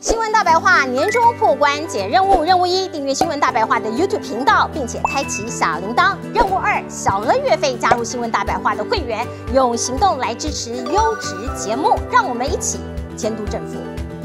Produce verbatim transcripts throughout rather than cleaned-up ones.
新闻大白话年终破关解任务，任务一：订阅新闻大白话的 YouTube 频道，并且开启小铃铛；任务二：小额月费加入新闻大白话的会员，用行动来支持优质节目，让我们一起监督政府。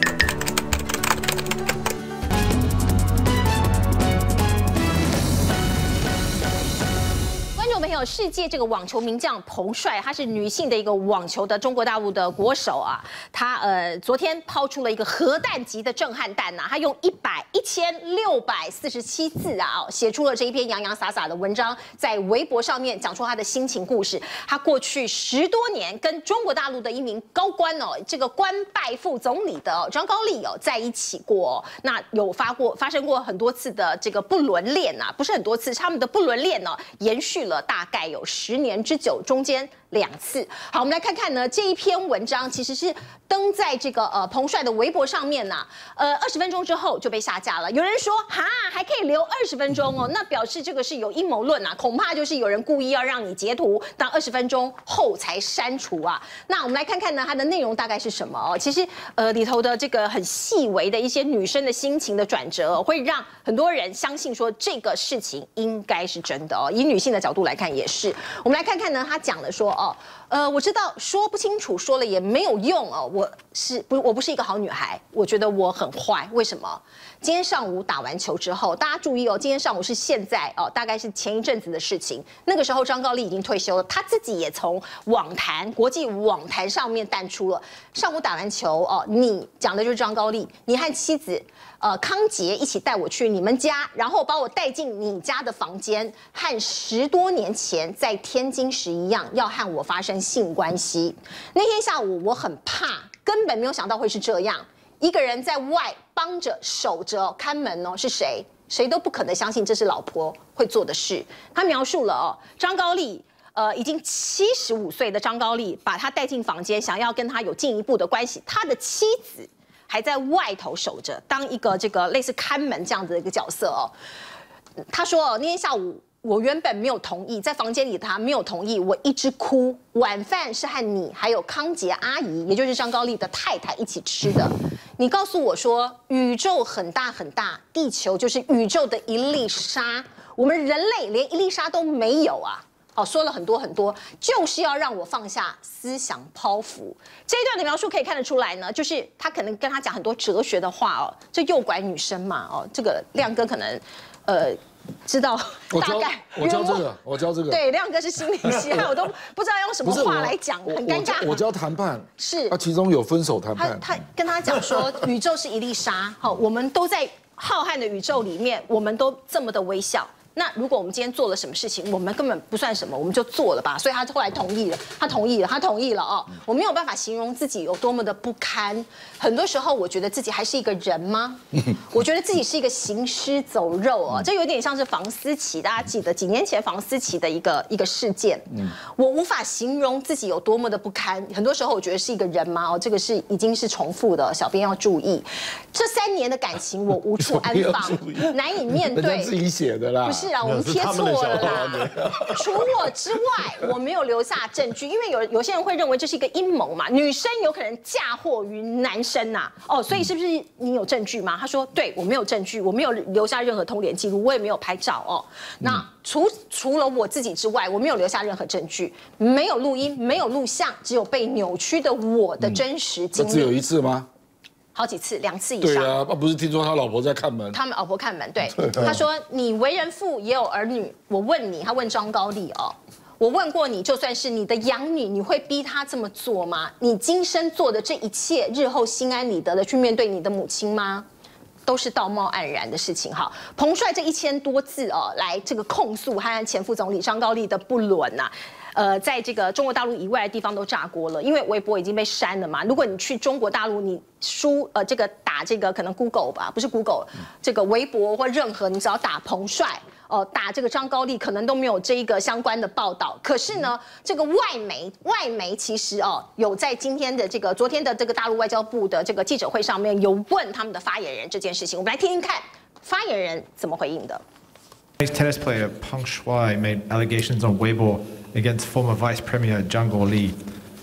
朋友，世界这个网球名将彭帅，她是女性的一个网球的中国大陆的国手啊。她呃昨天抛出了一个核弹级的震撼弹呐、啊，她用一百一千六百四十七字啊，写出了这一篇洋洋洒洒的文章，在微博上面讲出她的心情故事。她过去十多年跟中国大陆的一名高官哦，这个官拜副总理的、哦、张高丽哦在一起过、哦，那有发过发生过很多次的这个不伦恋啊，不是很多次，他们的不伦恋呢、哦、延续了大。 大概有十年之久，中间两次。好，我们来看看呢，这一篇文章其实是登在这个呃彭帅的微博上面呐、啊，呃，二十分钟之后就被下架了。有人说，哈，还可以留二十分钟哦，那表示这个是有阴谋论啊，恐怕就是有人故意要让你截图，到二十分钟后才删除啊。那我们来看看呢，它的内容大概是什么哦？其实呃里头的这个很细微的一些女生的心情的转折、哦，会让很多人相信说这个事情应该是真的哦。以女性的角度来看。 也是，我们来看看呢，他讲了说哦，呃，我知道说不清楚，说了也没有用哦，我是不，我不是一个好女孩，我觉得我很坏，为什么？今天上午打完球之后，大家注意哦，今天上午是现在哦，大概是前一阵子的事情，那个时候张高丽已经退休了，他自己也从网坛国际网坛上面淡出了。上午打完球哦，你讲的就是张高丽，你和妻子。 呃，康杰一起带我去你们家，然后把我带进你家的房间，和十多年前在天津时一样，要和我发生性关系。那天下午我很怕，根本没有想到会是这样，一个人在外帮着守着看门哦，是谁？谁都不可能相信这是老婆会做的事。他描述了哦，张高丽。 呃，已经七十五岁的张高丽把他带进房间，想要跟他有进一步的关系。他的妻子还在外头守着，当一个这个类似看门这样子的一个角色哦。他说哦，那天下午我原本没有同意，在房间里他没有同意，我一直哭。晚饭是和你还有康杰阿姨，也就是张高丽的太太一起吃的。你告诉我说，宇宙很大很大，地球就是宇宙的一粒沙，我们人类连一粒沙都没有啊。 哦，说了很多很多，就是要让我放下思想包袱。这一段的描述可以看得出来呢，就是他可能跟他讲很多哲学的话哦，这诱拐女生嘛哦，这个亮哥可能呃知道大概。 我教这个，我教这个。 对，亮哥是心理系，我都不知道用什么话来讲，很尴尬。 我教谈判， 是， 他其中有分手谈判。 他他跟他讲说，宇宙是一粒沙，好，我们都在浩瀚的宇宙里面，我们都这么的微小。 那如果我们今天做了什么事情，我们根本不算什么，我们就做了吧。所以他后来同意了，他同意了，他同意了哦。我没有办法形容自己有多么的不堪。很多时候，我觉得自己还是一个人吗？我觉得自己是一个行尸走肉哦。这有点像是房思琪，大家记得几年前房思琪的一个一个事件。我无法形容自己有多么的不堪。很多时候，我觉得是一个人吗？哦，这个是已经是重复的，小编要注意。这三年的感情，我无处安放，难以面对。 自己写的啦， 不是。 是啊，我们贴错了啦。除我之外，我没有留下证据，因为有有些人会认为这是一个阴谋嘛。女生有可能嫁祸于男生呐、啊，哦，所以是不是你有证据吗？他说，对我没有证据，我没有留下任何通联记录，我也没有拍照哦。那除除了我自己之外，我没有留下任何证据，没有录音，没有录像，只有被扭曲的我的真实经历。 只有一次吗？ 好几次，两次以上。 对啊，不是听说他老婆在看门？ 他们老婆看门，对。他说：“你为人父，也有儿女。我问你，他问张高丽哦，我问过你，就算是你的养女，你会逼她这么做吗？你今生做的这一切，日后心安理得的去面对你的母亲吗？” 都是道貌岸然的事情哈。彭帅这一千多字哦，来这个控诉和前副总理张高丽的不伦呐、啊。 呃，在这个中国大陆以外的地方都炸锅了，因为微博已经被删了嘛。如果你去中国大陆，你输呃这个打这个可能 Google 吧，不是 Google， 这个微博或任何你只要打彭帅哦、呃，打这个张高丽，可能都没有这一个相关的报道。可是呢，这个外媒外媒其实哦有在今天的这个昨天的这个大陆外交部的这个记者会上面有问他们的发言人这件事情，我们来听听看发言人怎么回应的。 Tennis player Peng Shuai made allegations on Weibo against former Vice Premier Zhang Guoli.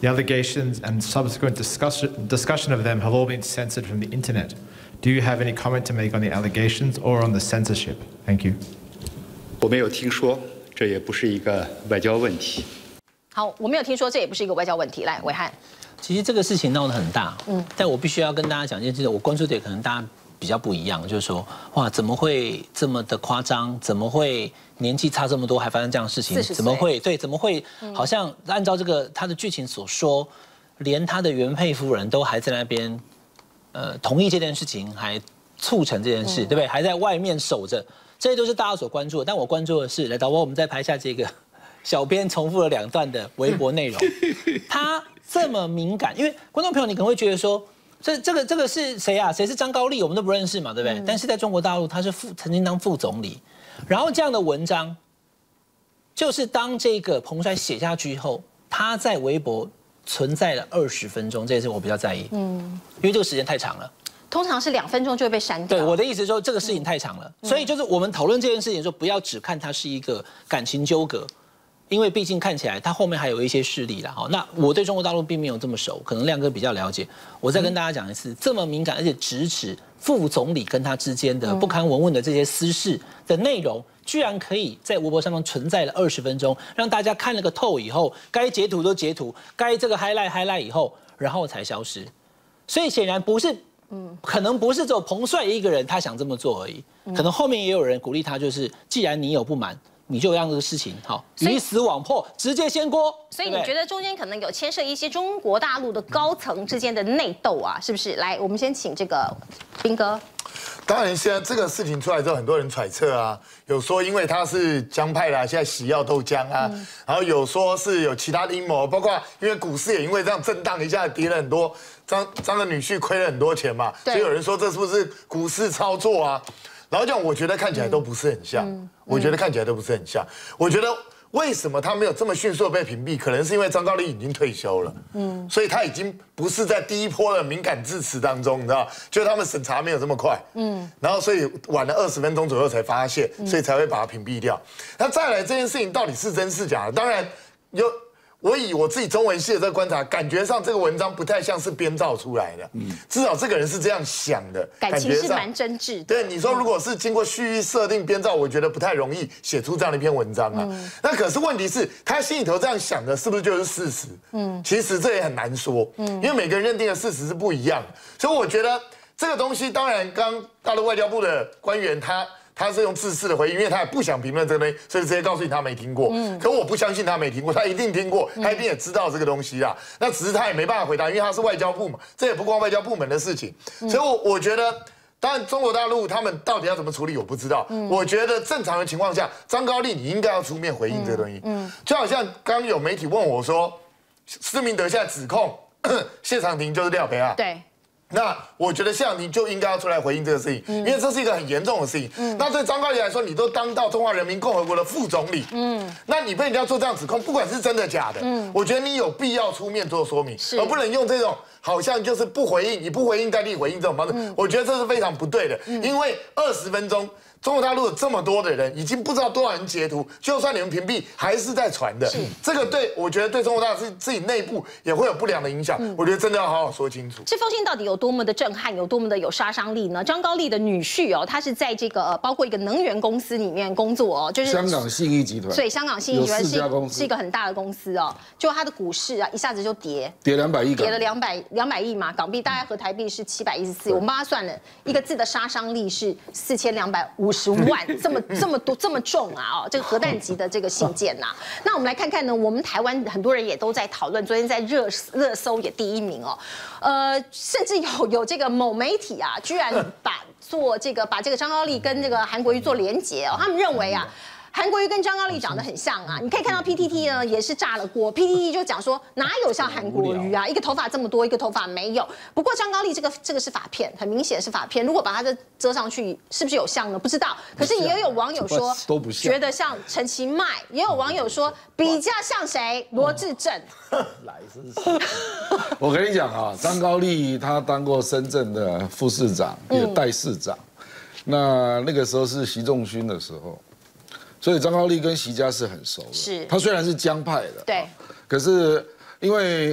The allegations and subsequent discussion discussion of them have all been censored from the internet. Do you have any comment to make on the allegations or on the censorship? Thank you. 我没有听说，这也不是一个外交问题。 好，我没有听说，这也不是一个外交问题。来，伟汉， 其实这个事情闹得很大，嗯，但我必须要跟大家讲一件事，我关注点可能大家比较不一样，就是说，哇，怎么会这么的夸张？怎么会年纪差这么多还发生这样的事情？怎么会对？怎么会好像按照这个他的剧情所说，连他的原配夫人都还在那边。 呃，同意这件事情，还促成这件事，对不对？还在外面守着，这些都是大家所关注的。但我关注的是，来导播，我们再拍下这个小编重复了两段的微博内容。他这么敏感，因为观众朋友你可能会觉得说，这这个这个是谁啊？谁是张高丽？我们都不认识嘛，对不对？但是在中国大陆，他是副曾经当副总理，然后这样的文章，就是当这个彭帅写下去以后，他在微博。 存在了二十分钟，这也是我比较在意，嗯，因为这个时间太长了。 通常是两分钟就会被删掉。 对，我的意思说这个事情太长了，嗯、所以就是我们讨论这件事情的时候，不要只看它是一个感情纠葛，因为毕竟看起来它后面还有一些势力啦。好，那我对中国大陆并没有这么熟，可能亮哥比较了解。我再跟大家讲一次，嗯、这么敏感而且直指副总理跟他之间的不堪闻问的这些私事的内容。 居然可以在微博上面存在了二十分钟，让大家看了个透以后，该截图都截图，该这个 highlight highlight 以后，然后才消失。所以显然不是，嗯，可能不是只有彭帅一个人他想这么做而已，可能后面也有人鼓励他，就是既然你有不满。 你就让这个事情好鱼死网破，直接掀锅。 所以你觉得中间可能有牵涉一些中国大陆的高层之间的内斗啊，是不是？来，我们先请这个彬哥。 当然，现在这个事情出来之后，很多人揣测啊，有说因为他是江派啦，现在喜药豆浆啊，嗯、然后有说是有其他的阴谋，包括因为股市也因为这样震荡一下跌了很多，张张的女婿亏了很多钱嘛，所以有人说这是不是股市操作啊？ 然后这样，我觉得看起来都不是很像。嗯嗯、我觉得看起来都不是很像。我觉得为什么他没有这么迅速的被屏蔽？可能是因为张高丽已经退休了，嗯，所以他已经不是在第一波的敏感字词当中，你知道，就是他们审查没有这么快，嗯，然后所以晚了二十分钟左右才发现，所以才会把它屏蔽掉。那再来这件事情到底是真是假？当然有。 我以我自己中文系的这个观察，感觉上这个文章不太像是编造出来的，嗯，至少这个人是这样想的， 感情是蛮真挚的。 对，你说如果是经过蓄意设定编造，我觉得不太容易写出这样的一篇文章啊。嗯、那可是问题是，他心里头这样想的，是不是就是事实？嗯，其实这也很难说，嗯，因为每个人认定的事实是不一样的，所以我觉得这个东西，当然，刚大陆外交部的官员他。 他是用自私的回应，因为他也不想评论这个东西，所以直接告诉你他没听过。嗯，可我不相信他没听过，他一定听过，他一定也知道这个东西啦。那只是他也没办法回答，因为他是外交部嘛，这也不关外交部门的事情。所以我，我觉得，当然中国大陆他们到底要怎么处理，我不知道。嗯，我觉得正常的情况下，张高丽你应该要出面回应这个东西。嗯，就好像刚刚有媒体问我说，施明德现在指控谢长廷就是廖培啊。 对。 那我觉得谢长廷就应该要出来回应这个事情，嗯、因为这是一个很严重的事情。嗯、那对张高丽来说，你都当到中华人民共和国的副总理，嗯，那你被人家做这样指控，不管是真的假的，嗯，我觉得你有必要出面做说明，而不能用这种好像就是不回应，你不回应代替回应这种方式，嗯、我觉得这是非常不对的，嗯、因为二十分钟。 中国大陆有这么多的人，已经不知道多少人截图，就算你们屏蔽，还是在传的。这个对我觉得对中国大陆自自己内部也会有不良的影响。嗯、我觉得真的要好好说清楚。 这封信到底有多么的震撼，有多么的有杀伤力呢？张高丽的女婿哦，他是在这个、呃、包括一个能源公司里面工作哦，就是香港信义集团。 所以香港信义集团是是一个很大的公司哦，就它的股市啊一下子就跌， 跌两百亿， 跌了两百两百亿嘛，港币大概和台币是七百一十四。我们帮他算了一个字的杀伤力是四千两百五十万，这么。 这么多这么重啊！哦，这个核弹级的这个信件呐、啊，那我们来看看呢，我们台湾很多人也都在讨论，昨天在热热搜也第一名哦，呃，甚至有有这个某媒体啊，居然把做这个把这个张高丽跟这个韩国瑜做连结哦，他们认为啊。 韩国瑜跟张高丽长得很像啊，你可以看到 P T T 呢也是炸了锅 ，P T T 就讲说哪有像韩国瑜啊，一个头发这么多，一个头发没有。不过张高丽这个这个是发片，很明显是发片。如果把它的遮上去，是不是有像呢？不知道。可是也有网友说都不像， 觉得像陈其迈，也有网友说比较像谁？罗志正。 来是。我跟你讲啊，张高丽他当过深圳的副市长，也代市长。那那个时候是习仲勋的时候。 所以张高丽跟习家是很熟的。 是， 他虽然是江派的， 对， 可是因为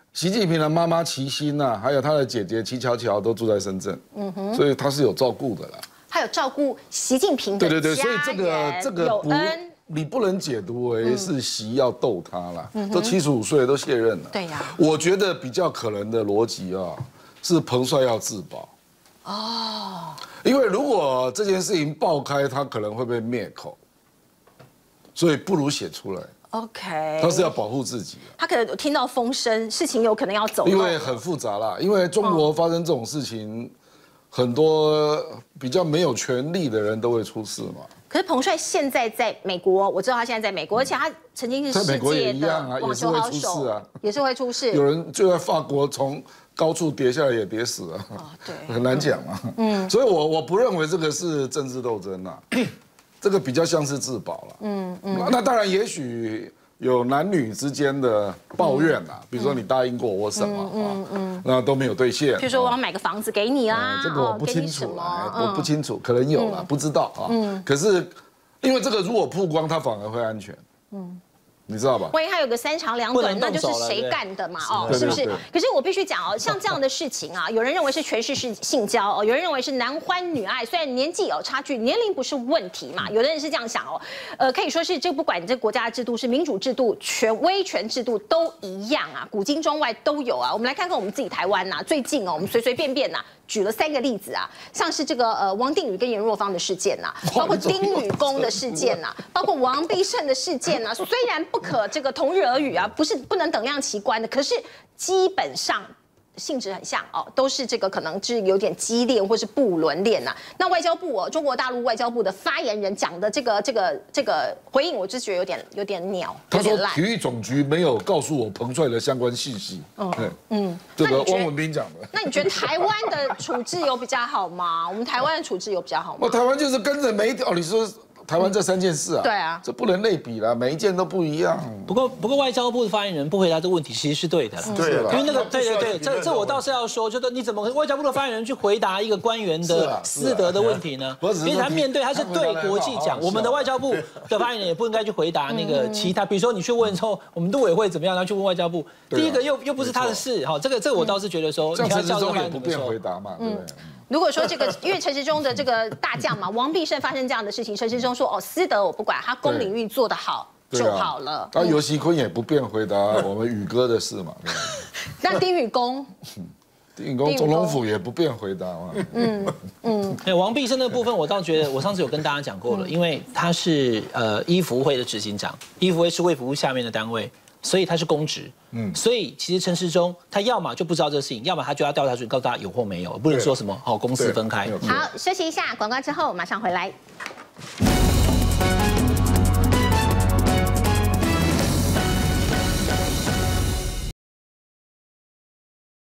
习近平的妈妈齐心呐，还有他的姐姐齐乔乔都住在深圳，嗯哼，所以他是有照顾的啦。 还有照顾习近平的对对对， 家所以这个人这个不， 有恩。 你不能解读为是习要逗他啦，都七十五岁了，都卸任了。 对呀， 我觉得比较可能的逻辑啊，是彭帅要自保。哦，因为如果这件事情爆开，他可能会被灭口，所以不如写出来。 OK， 他是要保护自己、啊。 他可能听到风声，事情有可能要走。 因为很复杂啦，因为中国发生这种事情，哦、很多比较没有权力的人都会出事嘛。 可是彭帅现在在美国，我知道他现在在美国，而且他曾经是世界的网球好手啊，也是会出事。 有人就在法国从高处跌下来也跌死了，哦，对，很难讲嘛。嗯，所以我我不认为这个是政治斗争呐，这个比较像是自保了。嗯嗯，那当然也许有男女之间的抱怨啦，比如说你答应过我什么嗯嗯，那都没有兑现。 比如说我要买个房子给你啦， 这个我不清楚啦，我不清楚，可能有啦，不知道啊。嗯，可是因为这个如果曝光，他反而会安全。嗯。你知道吧？ 万一他有个三长两短，那就是谁干的嘛？哦，是不是？可是我必须讲哦，像这样的事情啊，有人认为是权势是性交哦，有人认为是男欢女爱，虽然年纪有差距，年龄不是问题嘛，有的人是这样想哦。呃，可以说是这不管你这国家的制度是民主制度、权威权制度都一样啊，古今中外都有啊。我们来看看我们自己台湾呐，最近哦，我们随随便便呐。举了三个例子啊，像是这个呃王定宇跟颜若芳的事件呐、啊，包括丁宇公的事件呐、啊，包括王必胜的事件呐、啊，虽然不可这个同日而语啊，不是不能等量齐观的，可是基本上性质很像哦，都是这个可能是有点激烈或是不伦恋呐。那外交部哦，中国大陆外交部的发言人讲的这个这个这个回应，我就觉得有点有点鸟， 他说体育总局没有告诉我彭帅的相关信息。嗯嗯，这个汪文斌讲的。 那你觉得台湾的处置有比较好吗？我们台湾的处置有比较好吗？ 我台湾就是跟着每一条，你说。台湾这三件事啊， 对啊， 这不能类比啦，每一件都不一样。 不过，不过外交部的发言人不回答这个问题，其实是对的。 对了， 因为那个，对对对，这这我倒是要说，就是你怎么外交部的发言人去回答一个官员的私德的问题呢？因为他面对他是对国际讲，我们的外交部的发言人也不应该去回答那个其他，比如说你去问说我们陆委会怎么样，然后去问外交部，第一个又又不是他的事，哈，这个这个我倒是觉得说， 这样陈时中也不便回答嘛，对不对？ 如果说这个，因为陈时中的这个大将嘛，王必胜发生这样的事情，陈时中说哦，私德我不管，他公领域做得好就好了。 啊，尤熙坤也不便回答我们宇哥的事嘛。 那丁宇公， 丁宇公总统府也不便回答嘛。 嗯嗯。 哎，王必胜的部分，我倒觉得，我上次有跟大家讲过了，因为他是呃医福会的执行长，医福会是卫福部下面的单位。所以他是公职，嗯，所以其实陈时中他要么就不知道这个事情，要么他就要调查出告诉大家有或没有，不能说什么哦公私分开。 好，休息一下，广告之后马上回来。